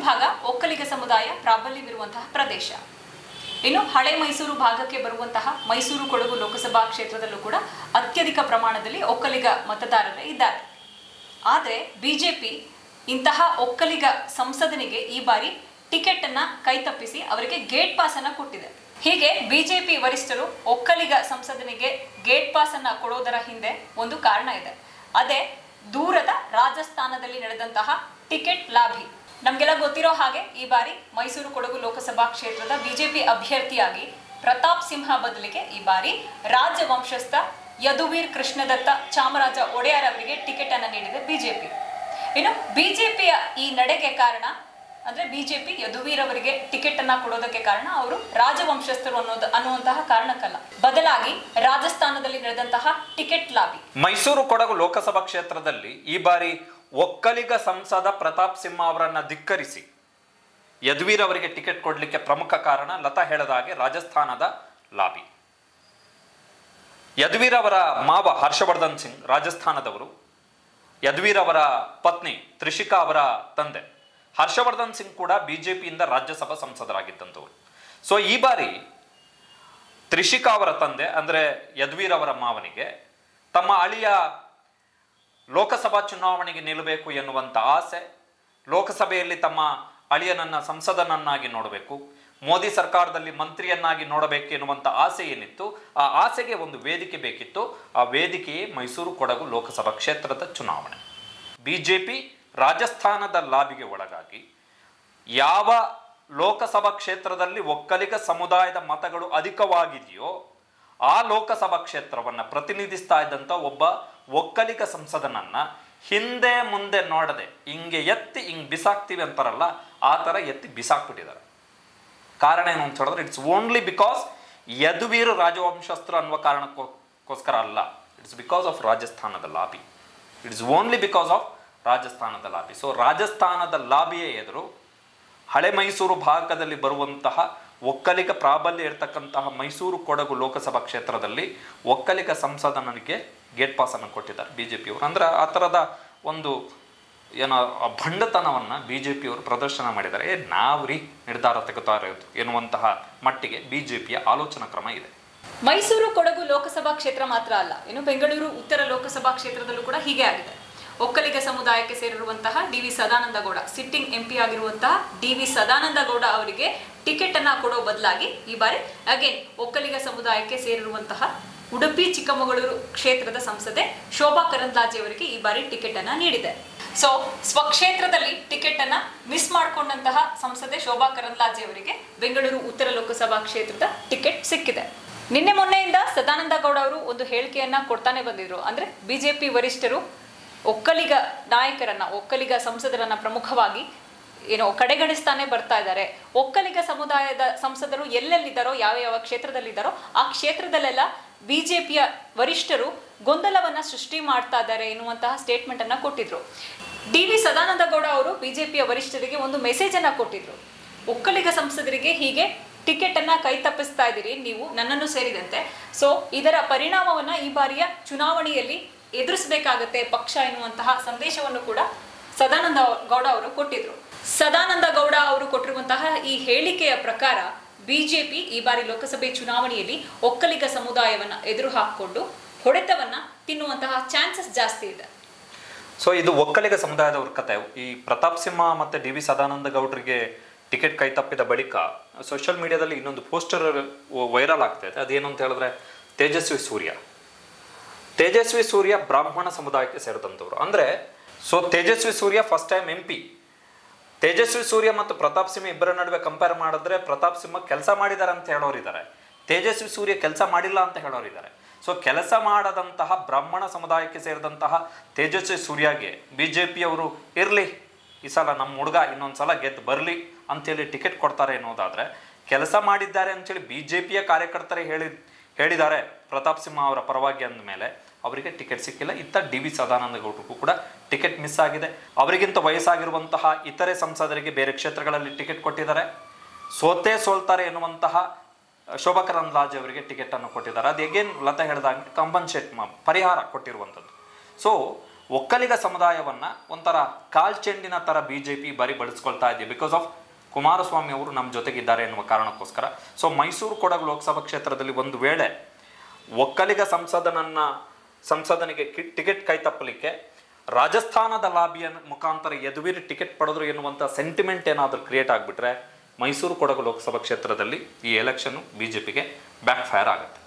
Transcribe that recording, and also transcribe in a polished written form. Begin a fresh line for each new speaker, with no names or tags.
ಭಾಗ ಒಕ್ಕಲಿಗ ಸಮುದಾಯ ಪ್ರಾಬಲ್ಯವಿರುವಂತಹ ಪ್ರದೇಶ. ಇನ್ನು ಹಳೆ ಮೈಸೂರು ಭಾಗಕ್ಕೆ ಬರುವಂತಹ ಮೈಸೂರು ಕೊಡಗು ಲೋಕಸಭಾ ಕ್ಷೇತ್ರದಲ್ಲೂ ಕೂಡ ಅತ್ಯಧಿಕ ಪ್ರಮಾಣದಲ್ಲಿ ಒಕ್ಕಲಿಗ ಮತದಾರರೇ ಇದ್ದಾರೆ. ಆದರೆ ಬಿಜೆಪಿ ಇಂತಹ ಒಕ್ಕಲಿಗ ಸಂಸದನಿಗೆ ಈ ಬಾರಿ ಟಿಕೆಟ್ ಅನ್ನ ಕೈತಪ್ಪಿಸಿ ಅವರಿಗೆ ಗೇಟ್ ಪಾಸ್ ಅನ್ನ ಕೊಟ್ಟಿದೆ. ಹೀಗೆ ಬಿಜೆಪಿ ವರಿಷ್ಠರು ಒಕ್ಕಲಿಗ ಸಂಸದನಿಗೆ ಗೇಟ್ ಪಾಸ್ ಅನ್ನ ಕೊಡೋದರ ಹಿಂದೆ ಒಂದು ಕಾರಣ ಇದೆ. ಅದೇ ದೂರದ ರಾಜಸ್ಥಾನದಲ್ಲಿ ನಡೆದಂತಹ ಟಿಕೆಟ್ ಲಾಭಿ. ನಮ್ಗೆಲ್ಲ ಗೊತ್ತಿರೋ ಹಾಗೆ ಈ ಬಾರಿ ಮೈಸೂರು ಕೊಡಗು ಲೋಕಸಭಾ ಕ್ಷೇತ್ರದ ಬಿಜೆಪಿ ಅಭ್ಯರ್ಥಿಯಾಗಿ ಪ್ರತಾಪ್ ಸಿಂಹ ಬದಲಿಗೆ ಈ ಬಾರಿ ರಾಜವಂಶಸ್ಥ ಯದುವೀರ್ ಕೃಷ್ಣದತ್ತ ಚಾಮರಾಜ ಒಡೆಯರ್ ಅವರಿಗೆ ಟಿಕೆಟ್ ಅನ್ನು ನೀಡಿದೆ ಬಿಜೆಪಿ. ಇನ್ನು ಬಿಜೆಪಿಯ ಈ ನಡೆಗೆ ಕಾರಣ ಅಂದ್ರೆ ಬಿಜೆಪಿ ಯದುವೀರ್ ಅವರಿಗೆ ಟಿಕೆಟ್ ಅನ್ನ ಕೊಡೋದಕ್ಕೆ ಕಾರಣ ಅವರು ರಾಜವಂಶಸ್ಥರು ಅನ್ನುವಂತಹ ಕಾರಣಕ್ಕಲ್ಲ, ಬದಲಾಗಿ ರಾಜಸ್ಥಾನದಲ್ಲಿ ನಡೆದಂತಹ ಟಿಕೆಟ್ ಲಾಬಿ.
ಮೈಸೂರು ಕೊಡಗು ಲೋಕಸಭಾ ಕ್ಷೇತ್ರದಲ್ಲಿ ಈ ಬಾರಿ ಒಕ್ಕಲಿಗ ಸಂಸದ ಪ್ರತಾಪ್ ಸಿಂಹ ಅವರನ್ನ ಧಿಕ್ಕರಿಸಿ ಯದುವೀರ್ ಅವರಿಗೆ ಟಿಕೆಟ್ ಕೊಡಲಿಕ್ಕೆ ಪ್ರಮುಖ ಕಾರಣ ಲತಾ ಹೇಳಿದ ಹಾಗೆ ರಾಜಸ್ಥಾನದ ಲಾಬಿ. ಯದುವೀರ್ ಅವರ ಮಾವ ಹರ್ಷವರ್ಧನ್ ಸಿಂಗ್ ರಾಜಸ್ಥಾನದವರು, ಯದುವೀರ್ ಅವರ ಪತ್ನಿ ತ್ರಿಷಿಕಾ ಅವರ ತಂದೆ ಹರ್ಷವರ್ಧನ್ ಸಿಂಗ್ ಕೂಡ ಬಿಜೆಪಿಯಿಂದ ರಾಜ್ಯಸಭಾ ಸಂಸದರಾಗಿದ್ದಂಥವ್ರು. ಸೊ ಈ ಬಾರಿ ತ್ರಿಷಿಕಾ ಅವರ ತಂದೆ ಅಂದ್ರೆ ಯದುವೀರ್ ಅವರ ಮಾವನಿಗೆ ತಮ್ಮ ಅಳಿಯ ಲೋಕಸಭಾ ಚುನಾವಣೆಗೆ ನಿಲ್ಲಬೇಕು ಎನ್ನುವಂಥ ಆಸೆ, ಲೋಕಸಭೆಯಲ್ಲಿ ತಮ್ಮ ಅಳಿಯನನ್ನ ಸಂಸದನನ್ನಾಗಿ ನೋಡಬೇಕು, ಮೋದಿ ಸರ್ಕಾರದಲ್ಲಿ ಮಂತ್ರಿಯನ್ನಾಗಿ ನೋಡಬೇಕು ಎನ್ನುವಂಥ ಆಸೆ ಏನಿತ್ತು, ಆ ಆಸೆಗೆ ಒಂದು ವೇದಿಕೆ ಬೇಕಿತ್ತು. ಆ ವೇದಿಕೆಯೇ ಮೈಸೂರು ಕೊಡಗು ಲೋಕಸಭಾ ಕ್ಷೇತ್ರದ ಚುನಾವಣೆ. ಬಿಜೆಪಿ ರಾಜಸ್ಥಾನದ ಲಾಬಿಗೆ ಒಳಗಾಗಿ ಯಾವ ಲೋಕಸಭಾ ಕ್ಷೇತ್ರದಲ್ಲಿ ಒಕ್ಕಲಿಗ ಸಮುದಾಯದ ಮತಗಳು ಅಧಿಕವಾಗಿದೆಯೋ ಆ ಲೋಕಸಭಾ ಕ್ಷೇತ್ರವನ್ನು ಪ್ರತಿನಿಧಿಸ್ತಾ ಇದ್ದಂಥ ಒಬ್ಬ ಒಕ್ಕಲಿಗ ಸಂಸದನನ್ನ ಹಿಂದೆ ಮುಂದೆ ನೋಡದೆ ಹಿಂಗೆ ಎತ್ತಿ ಹಿಂಗೆ ಬಿಸಾಕ್ತಿವಿ ಅಂತಾರಲ್ಲ, ಆ ಥರ ಎತ್ತಿ ಬಿಸಾಕ್ಬಿಟ್ಟಿದ್ದಾರೆ. ಕಾರಣ ಏನು ಅಂತ ಹೇಳಿದ್ರೆ ಇಟ್ಸ್ ಓನ್ಲಿ ಬಿಕಾಸ್ ಯದುವೀರ್ ರಾಜವಂಶಸ್ಥರು ಅನ್ನುವ ಕಾರಣಕ್ಕೋಸ್ಕರ ಅಲ್ಲ. ಇಟ್ಸ್ ಬಿಕಾಸ್ ಆಫ್ ರಾಜಸ್ಥಾನದ lobby. It's only because of ರಾಜಸ್ಥಾನದ ಲಾಬಿ. ಸೊ ರಾಜಸ್ಥಾನದ ಲಾಬಿಯೇ ಎದುರು ಹಳೆ ಮೈಸೂರು ಭಾಗದಲ್ಲಿ ಬರುವಂತಹ ಒಕ್ಕಲಿಗ ಪ್ರಾಬಲ್ಯ ಇರತಕ್ಕಂತಹ ಮೈಸೂರು ಕೊಡಗು ಲೋಕಸಭಾ ಕ್ಷೇತ್ರದಲ್ಲಿ ಒಕ್ಕಲಿಗ ಸಂಸದನಿಗೆ ಗೇಟ್ ಪಾಸ್ ಅನ್ನು ಕೊಟ್ಟಿದ್ದಾರೆ ಬಿಜೆಪಿಯವರು. ಅಂದ್ರೆ ಆ ಥರದ ಒಂದು ಏನೋ ಭಂಡತನವನ್ನ ಬಿಜೆಪಿಯವರು ಪ್ರದರ್ಶನ ಮಾಡಿದ್ದಾರೆ. ನಾವು ನಿರ್ಧಾರ ತೆಗೆತಾ ಇರೋದು ಎನ್ನುವಂತಹ ಮಟ್ಟಿಗೆ ಬಿಜೆಪಿಯ ಆಲೋಚನಾ ಕ್ರಮ ಇದೆ.
ಮೈಸೂರು ಕೊಡಗು ಲೋಕಸಭಾ ಕ್ಷೇತ್ರ ಮಾತ್ರ ಅಲ್ಲ, ಇನ್ನು ಬೆಂಗಳೂರು ಉತ್ತರ ಲೋಕಸಭಾ ಕ್ಷೇತ್ರದಲ್ಲೂ ಕೂಡ ಹೀಗೆ ಆಗಿದೆ. ಒಕ್ಕಲಿಗ ಸಮುದಾಯಕ್ಕೆ ಸೇರಿರುವಂತಹ D V. Sadananda Gowda, sitting MP ಆಗಿರುವಂತಹ ಡಿ.ವಿ. ಸದಾನಂದ ಗೌಡ ಅವರಿಗೆ ಟಿಕೆಟ್ ಅನ್ನ ಕೊಡೋ ಬದಲಾಗಿ ಈ ಬಾರಿ ಅಗೇನ್ ಒಕ್ಕಲಿಗ ಸಮುದಾಯಕ್ಕೆ ಸೇರಿರುವಂತಹ ಉಡುಪಿ ಚಿಕ್ಕಮಗಳೂರು ಕ್ಷೇತ್ರದ ಸಂಸದೆ ಶೋಭಾ ಕರಂದ್ಲಾಜೆ ಅವರಿಗೆ ಈ ಬಾರಿ ಟಿಕೆಟ್ ಅನ್ನ ನೀಡಿದೆ. ಸೊ ಸ್ವಕ್ಷೇತ್ರದಲ್ಲಿ ಟಿಕೆಟ್ ಅನ್ನ ಮಿಸ್ ಮಾಡಿಕೊಂಡಂತಹ ಸಂಸದೆ ಶೋಭಾ ಕರಂದ್ಲಾಜೆ ಅವರಿಗೆ ಬೆಂಗಳೂರು ಉತ್ತರ ಲೋಕಸಭಾ ಕ್ಷೇತ್ರದ ಟಿಕೆಟ್ ಸಿಕ್ಕಿದೆ. ನಿನ್ನೆ ಮೊನ್ನೆಯಿಂದ ಸದಾನಂದ ಗೌಡ ಅವರು ಒಂದು ಹೇಳಿಕೆಯನ್ನ ಕೊಡ್ತಾನೆ ಬಂದಿದ್ರು. ಅಂದ್ರೆ ಬಿಜೆಪಿ ವರಿಷ್ಠರು ಒಕ್ಕಲಿಗ ನಾಯಕರನ್ನ, ಒಕ್ಕಲಿಗ ಸಂಸದರನ್ನ ಪ್ರಮುಖವಾಗಿ ಕಡೆಗಣಿಸ್ತಾನೆ ಬರ್ತಾ ಇದ್ದಾರೆ. ಒಕ್ಕಲಿಗ ಸಮುದಾಯದ ಸಂಸದರು ಎಲ್ಲೆಲ್ಲಿದ್ದಾರೋ, ಯಾವ ಯಾವ ಕ್ಷೇತ್ರದಲ್ಲಿದ್ದಾರೋ ಆ ಕ್ಷೇತ್ರದಲ್ಲೆಲ್ಲ ಬಿಜೆಪಿಯ ವರಿಷ್ಠರು ಗೊಂದಲವನ್ನ ಸೃಷ್ಟಿ ಮಾಡ್ತಾ ಇದ್ದಾರೆ ಎನ್ನುವಂತಹ ಸ್ಟೇಟ್ಮೆಂಟ್ ಅನ್ನ ಕೊಟ್ಟಿದ್ರು. ಡಿ.ವಿ. ಸದಾನಂದ ಗೌಡ ಅವರು ಬಿಜೆಪಿಯ ವರಿಷ್ಠರಿಗೆ ಒಂದು ಮೆಸೇಜ್ ಅನ್ನ ಕೊಟ್ಟಿದ್ರು. ಒಕ್ಕಲಿಗ ಸಂಸದರಿಗೆ ಹೀಗೆ ಟಿಕೆಟ್ ಅನ್ನ ಕೈ ತಪ್ಪಿಸ್ತಾ ಇದ್ದೀರಿ ನೀವು, ನನ್ನನ್ನು ಸೇರಿದಂತೆ. ಸೊ ಇದರ ಪರಿಣಾಮವನ್ನ ಈ ಬಾರಿಯ ಚುನಾವಣೆಯಲ್ಲಿ ಎದುರಿಸಬೇಕಾಗತ್ತೆ ಪಕ್ಷ ಎನ್ನುವಂತಹ ಸಂದೇಶವನ್ನು ಕೂಡ ಸದಾನಂದ ಗೌಡ ಅವರು ಕೊಟ್ಟಿದ್ರು. ಸದಾನಂದ ಗೌಡ ಅವರು ಕೊಟ್ಟಿರುವಂತಹ ಈ ಹೇಳಿಕೆಯ ಪ್ರಕಾರ ಬಿಜೆಪಿ ಈ ಬಾರಿ ಲೋಕಸಭೆ ಚುನಾವಣೆಯಲ್ಲಿ ಒಕ್ಕಲಿಗ ಸಮುದಾಯವನ್ನ ಎದುರು ಹಾಕಿಕೊಂಡು ಹೊಡೆತವನ್ನ ತಿನ್ನುವಂತಹ ಚಾನ್ಸಸ್ ಜಾಸ್ತಿ ಇದೆ.
ಸೊ ಇದು ಒಕ್ಕಲಿಗ ಸಮುದಾಯದವ್ರ ಕತೆ. ಈ ಪ್ರತಾಪ್ ಸಿಂಹ ಮತ್ತೆ ಡಿ.ವಿ. ಸದಾನಂದ ಗೌಡರಿಗೆ ಟಿಕೆಟ್ ಕೈ ತಪ್ಪಿದ ಬಳಿಕ ಸೋಷಿಯಲ್ ಮೀಡಿಯಾದಲ್ಲಿ ಇನ್ನೊಂದು ಪೋಸ್ಟರ್ ವೈರಲ್ ಆಗ್ತಾ ಇದೆ. ಅದೇನು ಅಂತ ಹೇಳಿದ್ರೆ ತೇಜಸ್ವಿ ಸೂರ್ಯ ಬ್ರಾಹ್ಮಣ ಸಮುದಾಯಕ್ಕೆ ಸೇರಿದಂಥವ್ರು. ಅಂದ್ರೆ so Tejasvi Surya first time MP. Tejasvi Surya ಮತ್ತು ಪ್ರತಾಪ್ ಸಿಂಹ ಇಬ್ಬರ ನಡುವೆ ಕಂಪೇರ್ ಮಾಡಿದ್ರೆ ಪ್ರತಾಪ್ ಸಿಂಹ ಕೆಲಸ ಮಾಡಿದ್ದಾರೆ ಅಂತ ಹೇಳೋರಿದ್ದಾರೆ, ತೇಜಸ್ವಿ ಸೂರ್ಯ ಕೆಲಸ ಮಾಡಿಲ್ಲ ಅಂತ ಹೇಳೋರಿದ್ದಾರೆ. ಸೊ ಕೆಲಸ ಮಾಡದಂತಹ ಬ್ರಾಹ್ಮಣ ಸಮುದಾಯಕ್ಕೆ ಸೇರಿದಂತಹ ತೇಜಸ್ವಿ ಸೂರ್ಯಗೆ ಬಿಜೆಪಿಯವರು ಇರಲಿ, ಈ ಸಲ ನಮ್ಮ ಹುಡುಗ ಇನ್ನೊಂದ್ಸಲ ಗೆದ್ದು ಬರಲಿ ಅಂತೇಳಿ ಟಿಕೆಟ್ ಕೊಡ್ತಾರೆ ಅನ್ನೋದಾದ್ರೆ, ಕೆಲಸ ಮಾಡಿದ್ದಾರೆ ಅಂತೇಳಿ ಬಿಜೆಪಿಯ ಕಾರ್ಯಕರ್ತರೇ ಹೇಳಿದ್ದಾರೆ ಪ್ರತಾಪ್ ಸಿಂಹ ಅವರ ಪರವಾಗಿ ಅಂದ ಮೇಲೆ ಅವರಿಗೆ ಟಿಕೆಟ್ ಸಿಕ್ಕಿಲ್ಲ. ಇತ್ತ ಡಿ.ವಿ. ಸದಾನಂದ ಗೌಡರಿಗೂ ಕೂಡ ಟಿಕೆಟ್ ಮಿಸ್ ಆಗಿದೆ. ಅವರಿಗಿಂತ ವಯಸ್ಸಾಗಿರುವಂತಹ ಇತರೆ ಸಂಸದರಿಗೆ ಬೇರೆ ಕ್ಷೇತ್ರಗಳಲ್ಲಿ ಟಿಕೆಟ್ ಕೊಟ್ಟಿದ್ದಾರೆ. ಸೋಲ್ತಾರೆ ಎನ್ನುವಂತಹ ಶೋಭಾ ಕರಂದ್ಲಾಜೆ ಅವರಿಗೆ ಟಿಕೆಟ್ ಅನ್ನು ಕೊಟ್ಟಿದ್ದಾರೆ. ಅದು ಎಗೇನ್ ಲತಾ ಹೇಳಿದಾಗ ಕಂಪನ್ಸೇಟ್ ಪರಿಹಾರ ಕೊಟ್ಟಿರುವಂಥದ್ದು. ಸೊ ಒಕ್ಕಲಿಗ ಸಮುದಾಯವನ್ನ ಒಂಥರ ಕಾಲ್ಚೆಂಡಿನ ಥರ BJP ಬಾರಿ ಬಳಸ್ಕೊಳ್ತಾ ಇದೆ ಬಿಕಾಸ್ ಆಫ್ ಕುಮಾರಸ್ವಾಮಿ ಅವರು ನಮ್ಮ ಜೊತೆಗಿದ್ದಾರೆ ಎನ್ನುವ ಕಾರಣಕ್ಕೋಸ್ಕರ. ಸೊ ಮೈಸೂರು ಕೊಡಗು ಲೋಕಸಭಾ ಕ್ಷೇತ್ರದಲ್ಲಿ ಒಂದು ವೇಳೆ ಒಕ್ಕಲಿಗ ಸಂಸದನಿಗೆ ಟಿಕೆಟ್ ಕೈತಪ್ಪಲಿಕ್ಕೆ ರಾಜಸ್ಥಾನದ ಲಾಬಿಯ ಮುಖಾಂತರ ಯದುವೀರ್ ಟಿಕೆಟ್ ಪಡೆದ್ರು ಎನ್ನುವಂಥ ಸೆಂಟಿಮೆಂಟ್ ಏನಾದರೂ ಕ್ರಿಯೇಟ್ ಆಗಿಬಿಟ್ರೆ ಮೈಸೂರು ಕೊಡಗು ಲೋಕಸಭಾ ಕ್ಷೇತ್ರದಲ್ಲಿ ಈ ಎಲೆಕ್ಷನ್ BJPಗೆ ಬ್ಯಾಕ್ ಫೈರ್ ಆಗುತ್ತೆ.